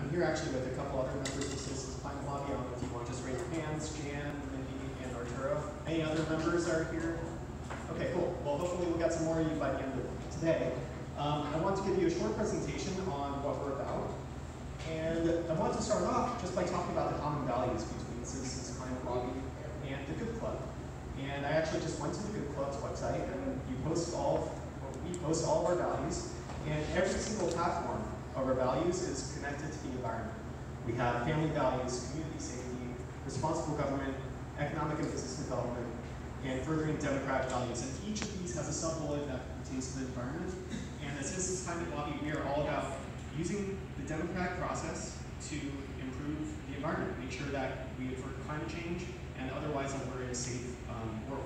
I'm here actually with a couple other members of the Citizens Climate Lobby. I don't know if you want to just raise your hands, Jan, Mindy, and Arturo. Any other members are here? Okay, cool. Well, hopefully we'll get some more of you by the end of today. I want to give you a short presentation on what we're about. And I want to start off just by talking about the common values between the Citizens Climate Lobby and the Good Club. And I actually just went to the Good Club's website, and we post all of our values. And every single platform of our values is connected to the environment. We have family values, community safety, responsible government, economic and business development, and furthering democratic values. And each of these has a sub-bullet that pertains to the environment. And as Citizens Climate Lobby, we are all about using the democratic process to improve the environment, make sure that we avert climate change, and otherwise that we're in a safe world.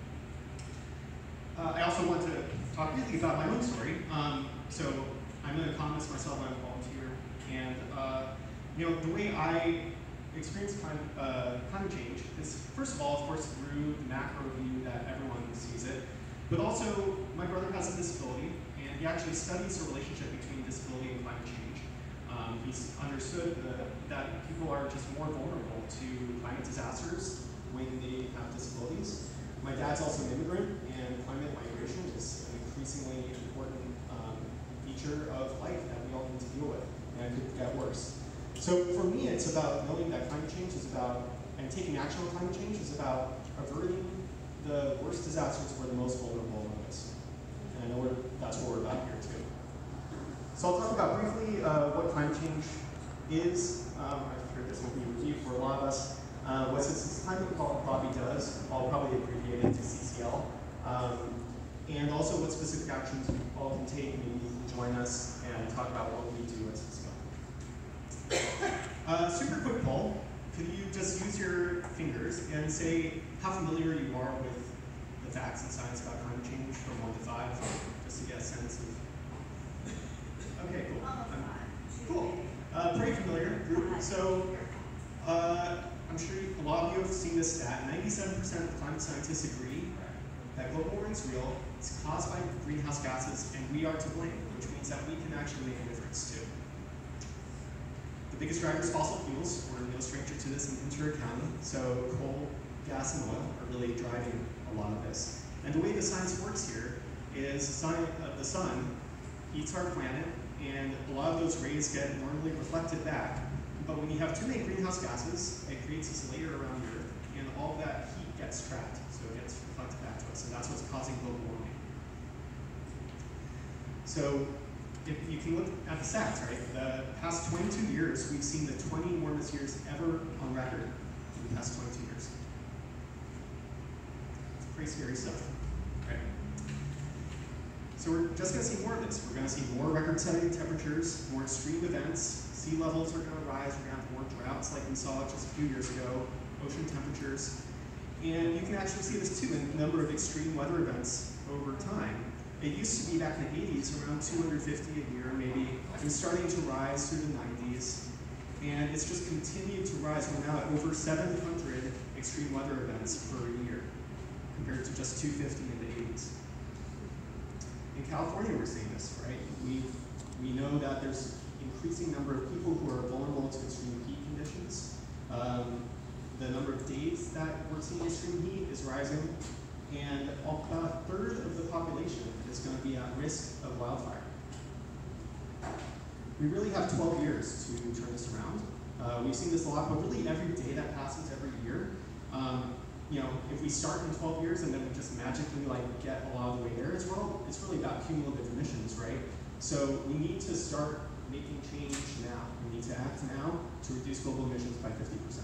I also want to talk briefly about my own story. So I'm an economist myself, I'm a volunteer, and the way I experience climate change is, first of all, of course, through the macro view that everyone sees it, but also my brother has a disability, and he actually studies the relationship between disability and climate change. He's understood that people are just more vulnerable to climate disasters when they have disabilities. My dad's also an immigrant, and climate migration is an increasingly important feature of life that we all need to deal with, and it could get worse. So for me, it's about knowing that climate change is about, and taking action on climate change is about averting the worst disasters for the most vulnerable among us. And I know that's what we're about here too. So I'll talk about briefly what climate change is. I'm sure this will be a review for a lot of us. What Citizens Climate Lobby does, I'll probably abbreviate it to CCL. And also what specific actions we all can take. Maybe you can join us and talk about what we do at CCL. Super quick poll. Could you just use your fingers and say how familiar you are with the facts and science about climate change from 1 to 5, just to get a sense of. Okay, cool. Cool. Pretty familiar group. So I'm sure a lot of you have seen this stat. 97% of climate scientists agree that global warming is real, it's caused by greenhouse gases, and we are to blame, which means that we can actually make a difference too. The biggest driver is fossil fuels. We're no stranger to this in Ventura County. So coal, gas, and oil are really driving a lot of this. And the way the science works here is the sun heats our planet, and a lot of those rays get normally reflected back. But when you have too many greenhouse gases, it creates this layer around the Earth, and all that heat gets trapped, so it gets reflected back to us, and that's what's causing global warming. So if you can look at the stats, right? The past 22 years, we've seen the 20 warmest years ever on record in the past 22 years. It's pretty scary stuff, right? So we're just going to see more of this. We're going to see more record-setting temperatures, more extreme events. Sea levels are going to rise. We're going to have more droughts like we saw just a few years ago, ocean temperatures. And you can actually see this too in the number of extreme weather events over time. It used to be back in the 80s around 250 a year maybe, and starting to rise through the 90s. And it's just continued to rise. We're now at over 700 extreme weather events per year, compared to just 250 in the 80s. In California, we're seeing this, right? We know that there's increasing number of people who are vulnerable to extreme heat conditions. The number of days that we're seeing extreme heat is rising, and about a third of the population is going to be at risk of wildfire. We really have 12 years to turn this around. We've seen this a lot, but really every day that passes every year, if we start in 12 years and then we just magically get a lot of the way there as well, it's really about cumulative emissions, right? So we need to start making change now. We need to act now to reduce global emissions by 50%.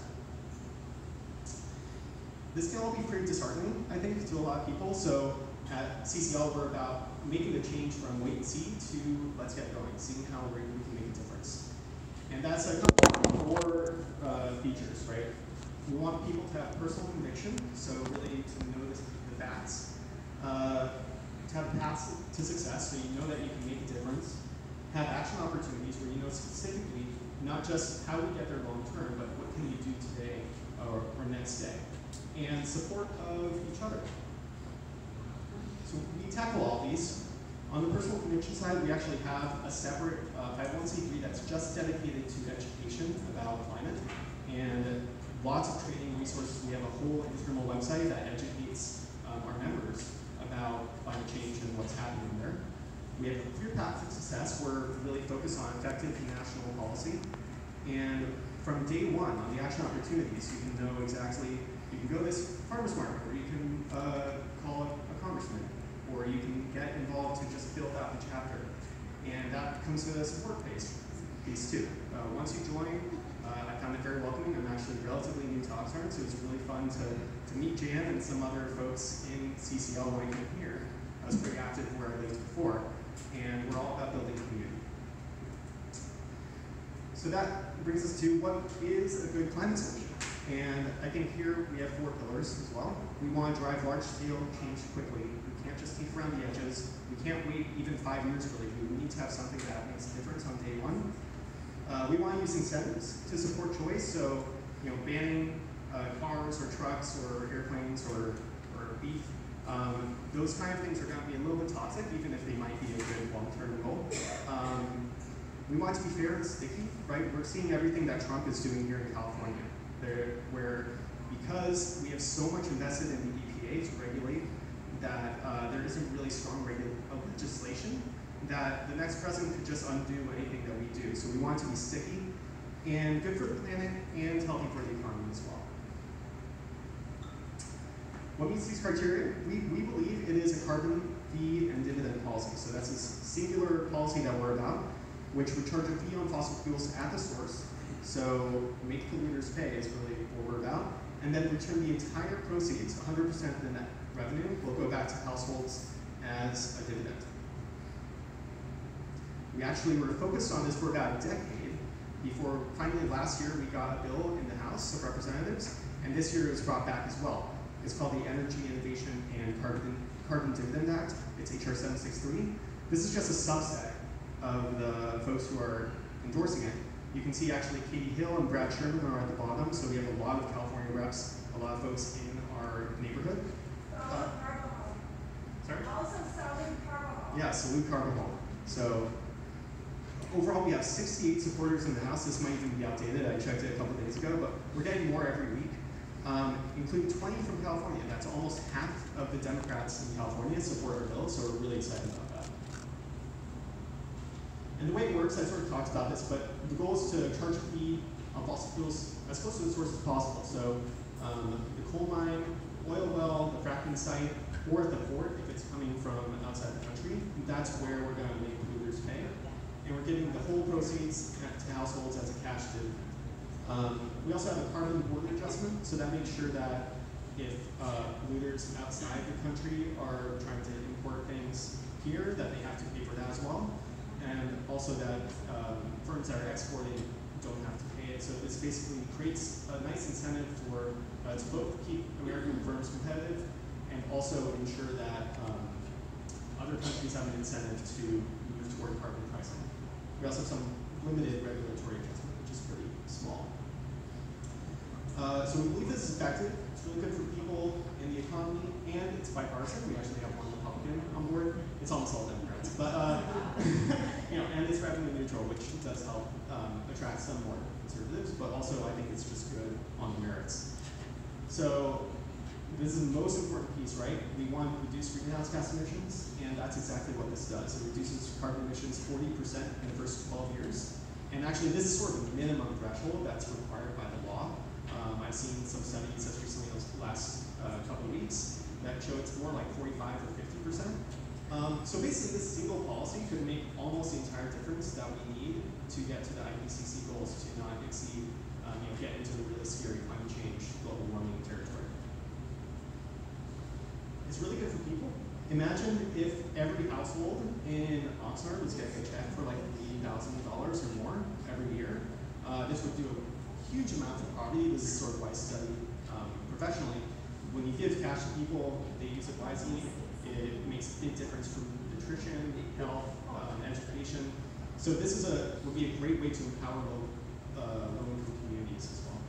This can all be pretty disheartening, I think, to a lot of people. So at CCL, we're about making the change from wait and see to let's get going, seeing how we can make a difference. And that's a couple of core features, right? We want people to have personal conviction, so really to know the facts, to have paths to success, so you know that you can make a difference, have action opportunities where you know specifically not just how we get there long term, but what can you do today or next day, and support of each other. So we tackle all these On the personal conviction side, we actually have a separate 501c3 that's just dedicated to education about climate, and lots of training resources. We have a whole internal website that educates our members about climate change and what's happening there. We have a clear path to success. We're really focused on effective national policy. And from day one, on the action opportunities, you can know exactly, you can go to this farmer's market, or you can call a congressman, or you can get involved to just build out the chapter. And that comes with a support piece too. Once you join, I found it very welcoming. I'm actually relatively new to Oxnard, so it's really fun to meet Jan and some other folks in CCL when I came here. I was pretty active where I lived before, and we're all about building community. So that brings us to what is a good climate solution. And I think here we have 4 pillars as well. We want to drive large-scale change quickly. We can't just keep around the edges. We can't wait even 5 years really. We need to have something that makes a difference on day one. We want to use incentives to support choice. So, banning cars or trucks or airplanes or beef. Those kind of things are going to be a little bit toxic, even if they might be a good long-term goal. We want it to be fair and sticky, right? We're seeing everything that Trump is doing here in California, where because we have so much invested in the EPA to regulate that there isn't really strong legislation, that the next president could just undo anything that we do. So we want it to be sticky and good for the planet and healthy for the economy as well. What meets these criteria? We believe it is a carbon fee and dividend policy. So that's a singular policy that we're about, which would charge a fee on fossil fuels at the source. So make polluters pay is really what we're about. And then return the entire proceeds, 100% of the net revenue, will go back to households as a dividend. We actually were focused on this for about a decade before finally last year we got a bill in the House of Representatives, and this year it was brought back as well. It's called the Energy Innovation and Carbon Dividend Act. It's HR 763. This is just a subset of the folks who are endorsing it. You can see actually Katie Hill and Brad Sherman are at the bottom, so we have a lot of California reps, a lot of folks in our neighborhood. Sorry? Also Salute Carbajal. Yeah, Salute Carbajal. So overall, we have 68 supporters in the House. This might even be outdated. I checked it a couple days ago, but we're getting more every week, including 20 from California. That's almost half of the Democrats in California support our bill, so we're really excited about that. And the way it works, I sort of talked about this, but the goal is to charge a fee on fossil fuels as close to the source as possible. So the coal mine, oil well, the fracking site, or at the port, if it's coming from outside the country, that's where we're going to make polluters pay. And we're giving the whole proceeds to households as a cash dividend. We also have a carbon border adjustment, so that makes sure that if polluters outside the country are trying to import things here, that they have to pay for that as well. And also that firms that are exporting don't have to pay it. So this basically creates a nice incentive for to both keep American firms competitive and also ensure that other countries have an incentive to move toward carbon pricing. We also have some limited regulatory adjustment, which is pretty small. So we believe this is effective. It's really good for people in the economy, and it's bipartisan. We actually have one Republican on board. It's almost all Democrats, but and it's revenue neutral, which does help attract some more conservatives. But also, I think it's just good on the merits. So this is the most important piece, right? We want to reduce greenhouse gas emissions, and that's exactly what this does. It reduces carbon emissions 40% in the first 12 years. And actually, this is sort of a minimum threshold that's required by the law. I've seen some studies as recently as the last couple of weeks that show it's more like 45 or 50%. So basically, this single policy could make almost the entire difference that we need to get to the IPCC goals to not exceed, get into the really scary climate change, global warming territory. It's really good for people. Imagine if every household in Oxnard was getting a check for like $80,000 or more every year. This would do a huge amount of poverty. This is sort of why I study professionally. When you give cash to people, they use it wisely. It makes a big difference for nutrition, health, education. So this would be a great way to empower low-income communities as well.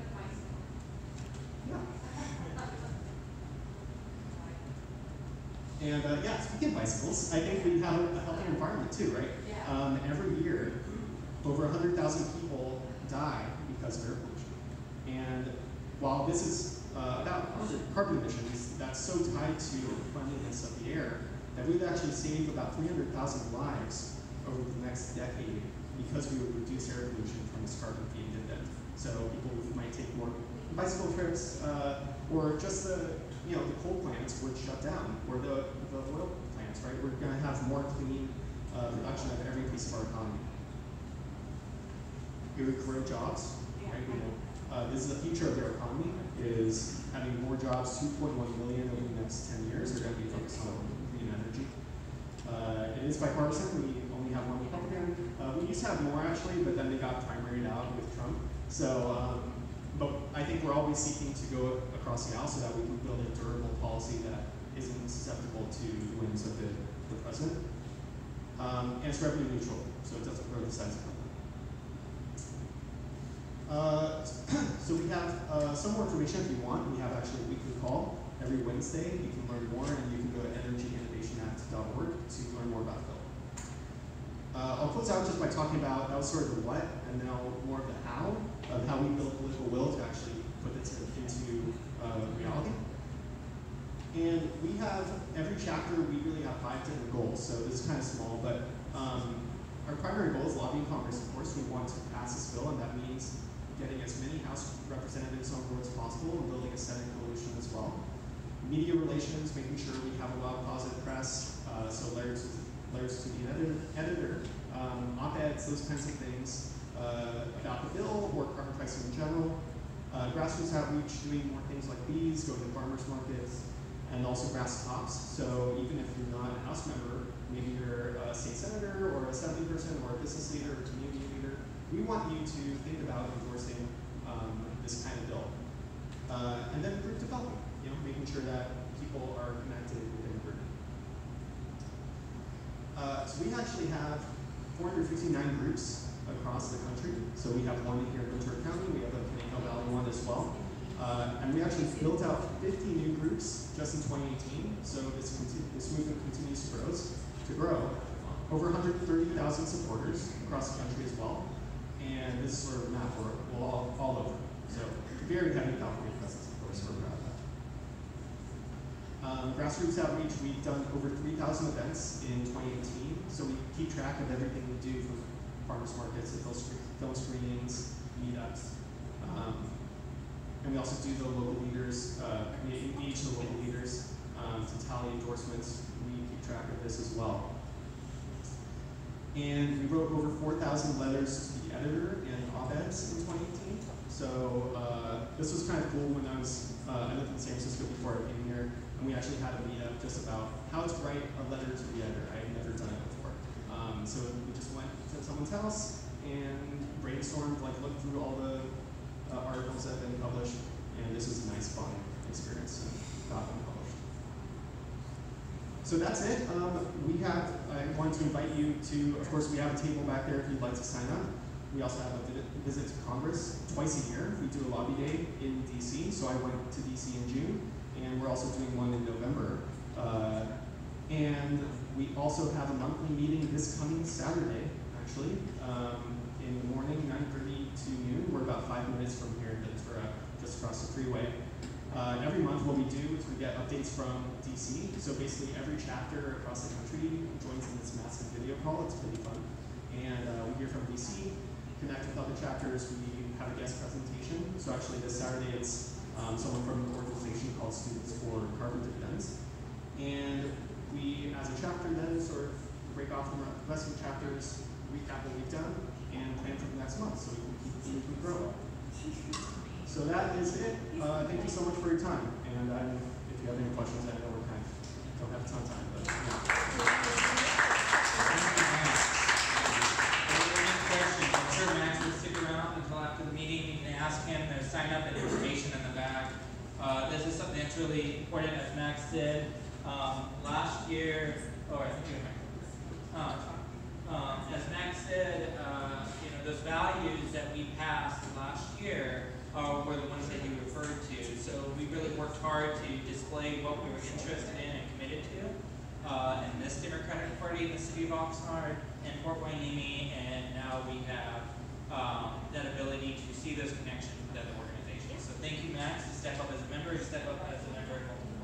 Yeah. And yeah, speaking of bicycles, I think we have a healthier environment too, right? Yeah. Every year, over 100,000 people die because of air pollution. And while this is about carbon emissions, that's so tied to the cleanliness of the air that we'd actually save about 300,000 lives over the next decade because we would reduce air pollution from this carbon being emitted. So people might take more bicycle trips, or just the coal plants would shut down, or the oil plants, right? We're going to have more clean production of every piece of our economy. It would grow jobs, right? This is the future of their economy, is having more jobs. 2.1 million over the next 10 years are going to be focused on green energy. It is bipartisan. We only have one Republican. We used to have more actually, but then they got primaried out with Trump. So, but I think we're always seeking to go across the aisle so that we can build a durable policy that isn't susceptible to the whims of the president. And it's revenue neutral, so it doesn't grow the size of the company. So we have some more information if you want. We have actually a weekly call every Wednesday. You can learn more, and you can go to energyinnovationact.org to learn more about Phil. I'll close out just by talking about, that was sort of the what, and now more of the how, of how we build political will to actually put this into reality. And we have, every chapter, we really have 5 different goals. So this is kind of small, but our primary goal is lobbying Congress, of course. We want to pass this bill, and that means getting as many House representatives on board as possible and building a Senate coalition as well. Media relations, making sure we have a lot of positive press, so letters to the editor, op-eds, those kinds of things about the bill or carbon pricing in general. Grassroots outreach, doing more things like these, going to farmers markets, and also grass tops. So even if you're not a House member, maybe you're a state senator or a assembly person or a business leader or a community leader, we want you to think about endorsing this kind of bill. And then group development, making sure that people are connected within a group. So we actually have 459 groups across the country. So we have one here in Ventura County, we have a Conejo Valley one as well. And we actually built out 50 new groups just in 2018. So this movement continues to grow. Over 130,000 supporters across the country as well. And this is sort of a map we're all over. So very heavy California presence, of course, we're proud of that. Grassroots outreach, we've done over 3,000 events in 2018. So we keep track of everything we do from farmers markets to film screenings, meetups. And we also do the local leaders, we engage the local leaders to tally endorsements. We keep track of this as well. And we wrote over 4,000 letters to the editor and op-eds in 2018. So this was kind of cool when I lived in San Francisco before I came here, and we actually had a meetup just about how to write a letter to the editor. I had never done it before. So we just went to someone's house and brainstormed, looked through all the articles that have been published, and this was a nice, fun experience and got them published. So that's it. I wanted to invite you to, of course, we have a table back there if you'd like to sign up. We also have a visit to Congress twice a year. We do a lobby day in DC, so I went to DC in June, and we're also doing one in November. And we also have a monthly meeting this coming Saturday, actually, in the morning, 9:30 to noon. We're about 5 minutes from here in Ventura, just across the freeway. Every month what we do is we get updates from DC. So basically every chapter across the country joins in this massive video call. It's pretty fun. And we hear from DC, connect with other chapters. We have a guest presentation. So actually this Saturday it's someone from an organization called Students for Carbon Dividends. And we, as a chapter, then sort of break off from the rest of the chapters, recap what we've done, and plan for the next month so we can keep growing. So that is it. Thank you so much for your time. And if you have any questions, I know we don't have a ton of time, but I'm sure Max will stick around until after the meeting. You can ask him. There's sign up and information in the back. This is something that's really important, as Max did last year, or I think as Max said, those values that we passed last year were the ones that he referred to. So we really worked hard to display what we were interested in and committed to. in this Democratic Party in the city of Oxnard and Fort Wainimi, and now we have that ability to see those connections with other organizations. So thank you, Max, to step up as a member and step up as a member